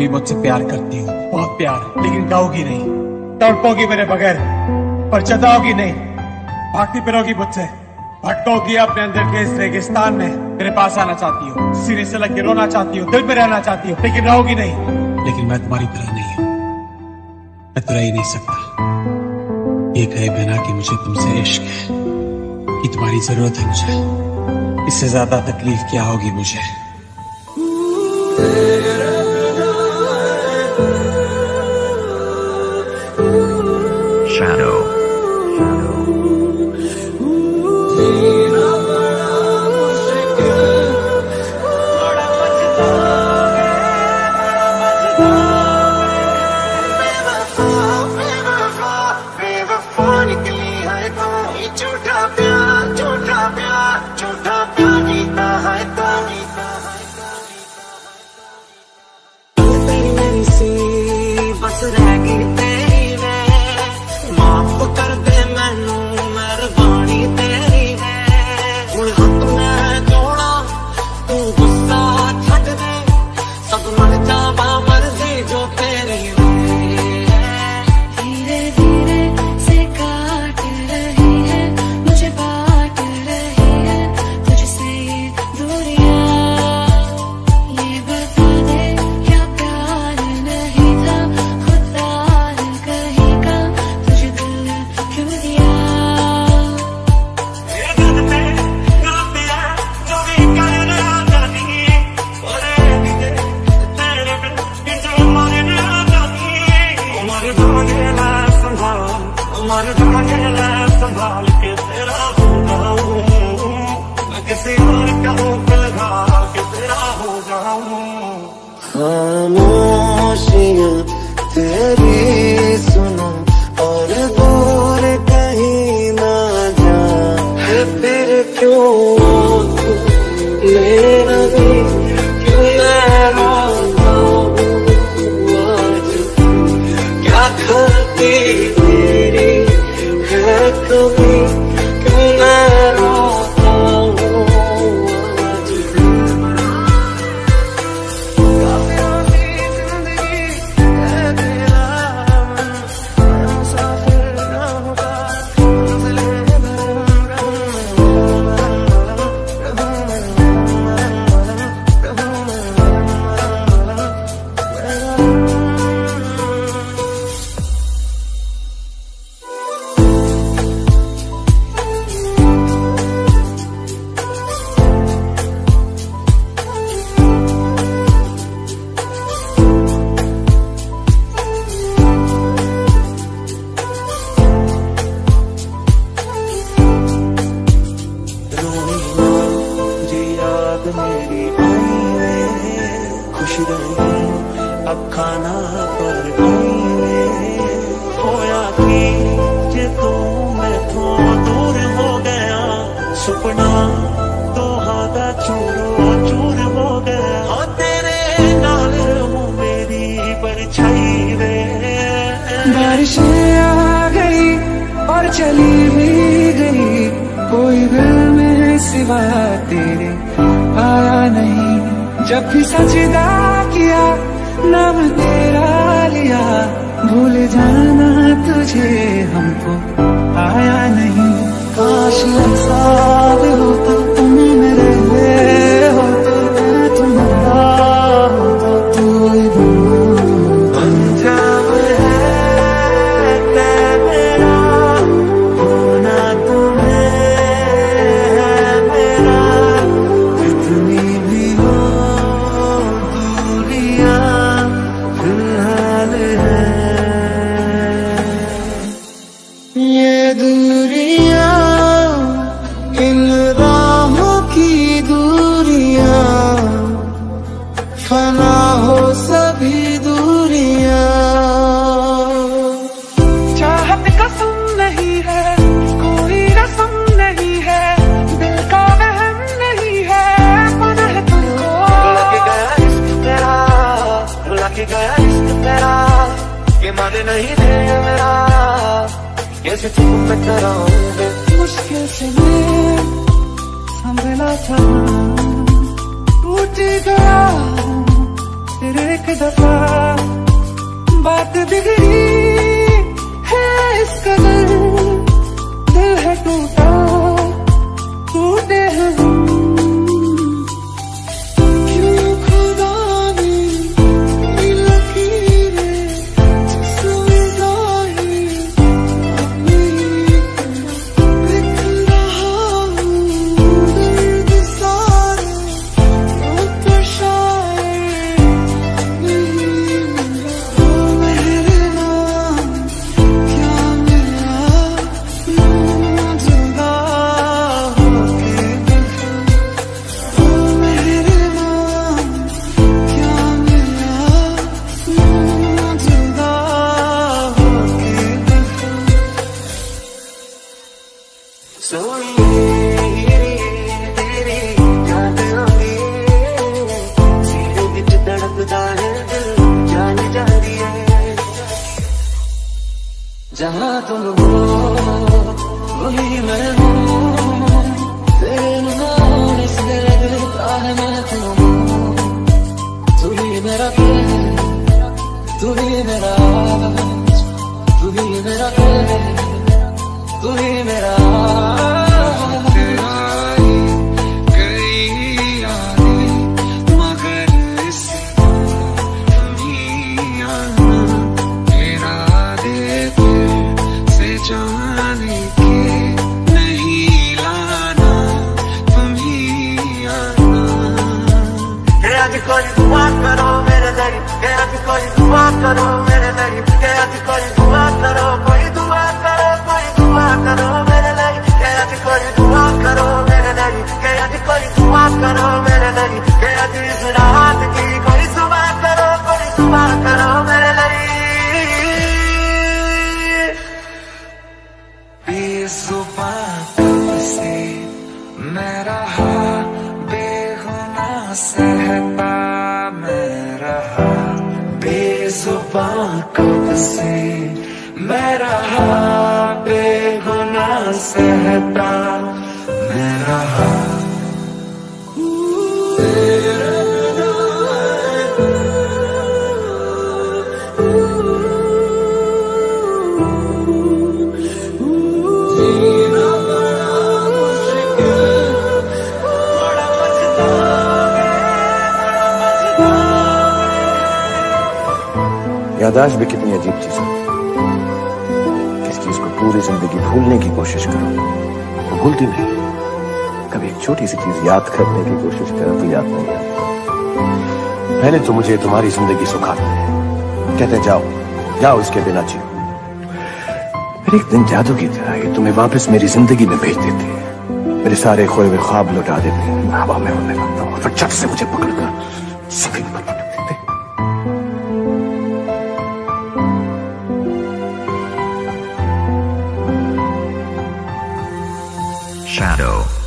भी मुझसे प्यार करती हो, बहुत प्यार, लेकिन गाओगी नहीं, तड़पोगी मेरे बगैर, पर जताओगी नहीं, भागती फिरोगी मुझसे, भटकोगी अपने अंदर के इस रेगिस्तान में। मेरे पास आना चाहती हो, सीने से लग के रोना चाहती हो, दिल में रहना चाहती हो, लेकिन रहोगी नहीं। लेकिन मैं तुम्हारी तरह नहीं हूं, मैं तो रह ही नहीं सकता। ये कहे बिना कि मुझे तुमसे इश्क है, कि तुम्हारी जरूरत है मुझे, इससे ज्यादा तकलीफ क्या होगी मुझे। Shadow. खामोशियां तेरी सुनो और दूर कहीं ना जा, है फिर क्यों मेरा भी क्यों मैं रोता हूँ आज, क्या खलती तेरी है कभी क्यों मैं रोता हूँ आज। मेरी आई खुश रही अब खाना पर होया कि जे तू मैथों दूर हो गया, सुपना तो हादा चूरो चूर हो गया, हाँ तेरे नाल रहूं मेरी परछाई वे। बारिशें आ गई और चली भी गई, कोई दिल में सिवा तेरे आया नहीं। जब भी सजदा किया नाम तेरा लिया, भूल जाना तुझे हमको आया नहीं। काश इंसाफ होता तुम मेरे लिए होते, मैं तुम्हारा होता तू अंजाम है मेरा होना तुम्हें मेरा, जितनी भी हो दूरियां फिलहाल है ये दूरियां, इन राहों की दूरियां, फना हो सभी दूरियां। चाहत कसम नहीं है, कोई रस्म नहीं है, दिल का वहम नहीं है, पनाह तुमको लग गया इश्क तेरा, लग गया इश्क तेरा, ये मन नहीं दे मेरा, कैसे चुप मैं कराऊंगा। मुश्किल से मैं संभला था, टूट गया फिर एक दफा बात बिगड़ी है इस कदर, दिल है टूटा टूटे हैं हम। क्यों खुदा ने ये लकीरें जिसमें जाहिर नहीं करना, लिख रहा हूँ दर्द सारे वो तो शायर नहीं मिला। ओ मेरे नाम क्या मिला, यूं जुदा होके देखो। ओ मेरे नाम क्या मिला, यूं जुदा होके देखो। सोनिए तेरी याद आंदी, सीने विच धड़कदा है दिल, जान जा रही है। जहाँ तुम हो वही मैं हूँ, तेरे नाम से लगता है मैं तुम हूँ। तू ही मेरा दिल, तू ही मेरा आज, तू ही मेरा दिल, तू ही मेरा जाने के नहीं लाना, तुम ही आना। आज कोई दुआ करो मेरे लिए, आज कोई दुआ करो मेरे लिए, आज कोई दुआ करो, कोई दुआ करो, कोई दुआ करो मेरे लिए, आज कोई दुआ करो मेरे लिए, आज कोई दुआ करो मेरे लिए, आज इस रात की कोई सुबह करो, कोई सुबह करो मेरे लिए। बेजुबां कब से मैं रहा, बेगुनाह सहता मैं रहा। बेजुबां कब से मैं रहा, बेगुनाह सहता मैं रहा। याददाश्त भी कितनी अजीब चीज है। किस चीज को पूरी जिंदगी भूलने की कोशिश करो वो भूलती नहीं, कभी एक छोटी सी चीज याद करने की कोशिश करो तो याद नहीं आती। पहले तो मुझे तुम्हारी जिंदगी सुखाते हैं, कहते जाओ जाओ इसके बिना जियो। फिर एक दिन जादू की तरह ये तुम्हें वापस मेरी जिंदगी में भेज देते हैं, मेरे सारे खोए हुए ख्वाब लौटा देते हैं, हवा में उड़ने लगता हूँ, फिर झट से मुझे पकड़कर जमीन पर पटक देते। Shadow.